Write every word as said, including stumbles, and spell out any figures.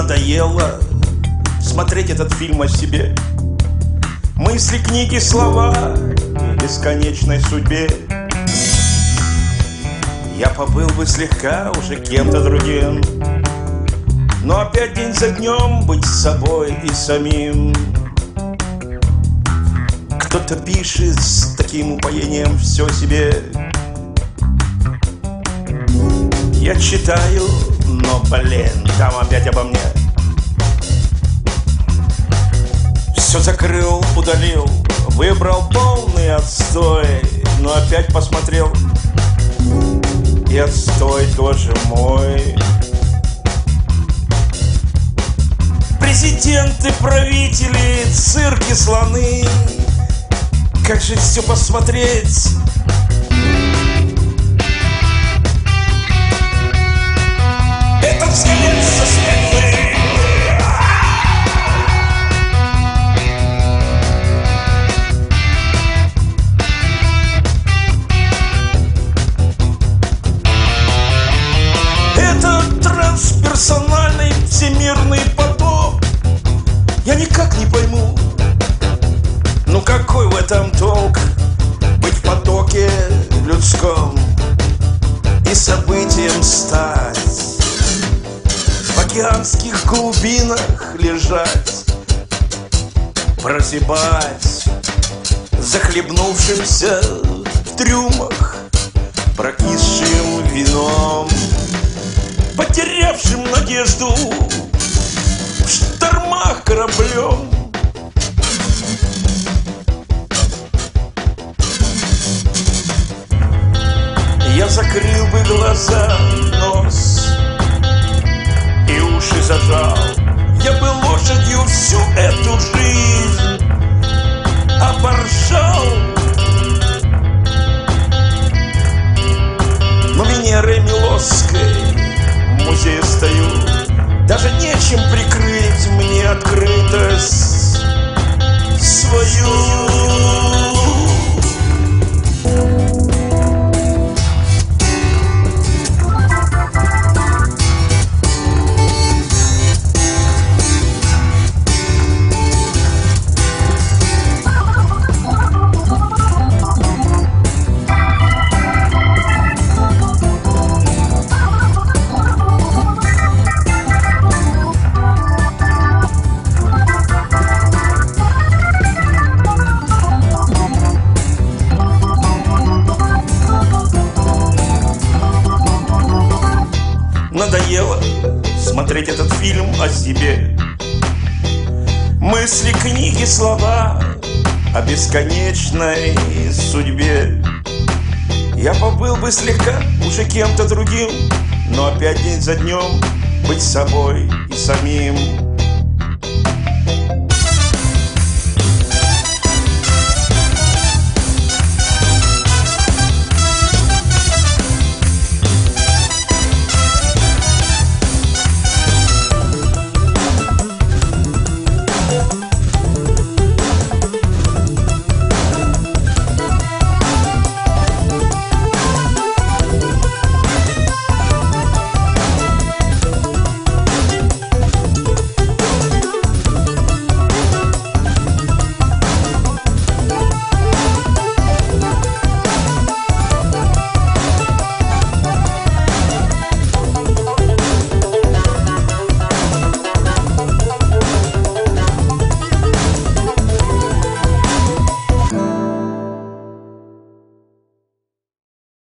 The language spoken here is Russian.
Надоело смотреть этот фильм о себе. Мысли, книги, слова и бесконечной судьбе. Я побыл бы слегка уже кем-то другим, но опять день за днем быть собой и самим. Кто-то пишет с таким упоением все себе. Я читаю, но, блин, там опять обо мне. Все закрыл, удалил, выбрал полный отстой, но опять посмотрел, и отстой тоже мой. Президенты, правители, цирки, слоны. Как же все посмотреть? Это взгляд со стороны. Это трансперсональный всемирный поток. Я никак не пойму, ну какой в этом толк? Быть в потоке людском и событием стать, в океанских глубинах лежать, прозябать, захлебнувшимся в трюмах, прокисшим вином, потерявшим надежду в штормах кораблем. Я закрыл бы глаза, нос и уши зажал. Я бы лошадью всю эту жизнь оборжал. Но Венерой Милосской в музее стою. Даже нечем прикрыть мне открытость свою. Надоело смотреть этот фильм о себе. Мысли, книги, слова о бесконечной судьбе. Я побыл бы слегка уже кем-то другим, но опять день за днем быть собой и самим.